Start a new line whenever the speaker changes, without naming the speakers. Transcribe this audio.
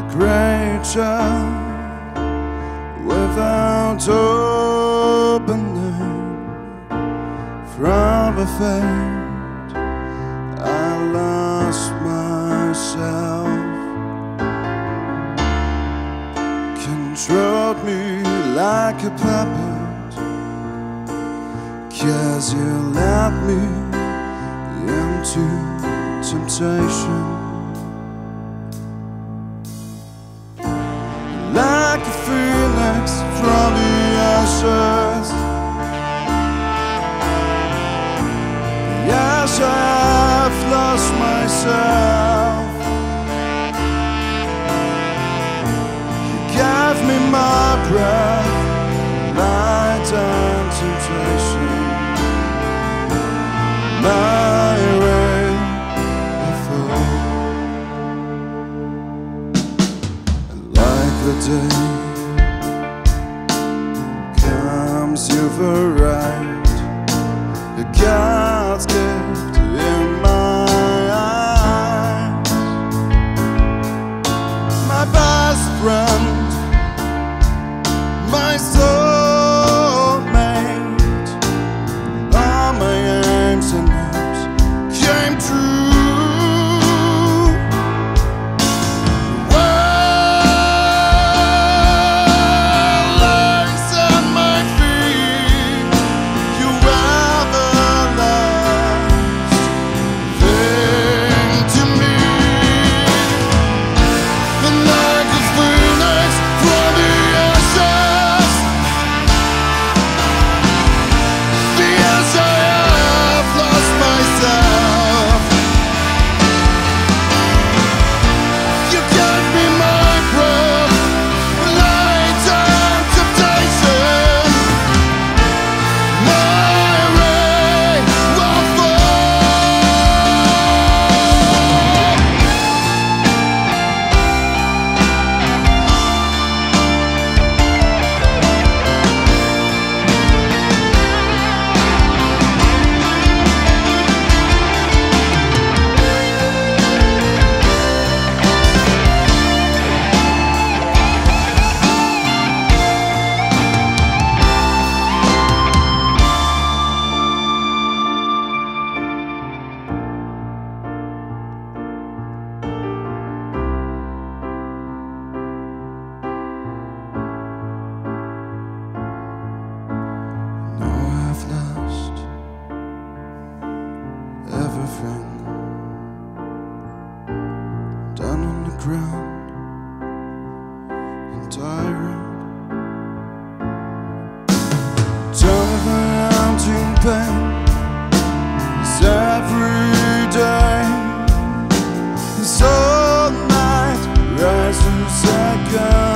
creature without opening from a fate. I lost myself, controlled me like a puppet, 'cause you led me into temptation. Like a phoenix from the ashes, yes, I've lost myself. You gave me my breath, light and temptation, my way of hope. Like the day comes, you've arrived, a God's gift in my eyes, my best friend, my soulmate. All my aims and hopes came true. Everything down on the ground and tired, turning around in pain. It's every day, it's all night, rise to second.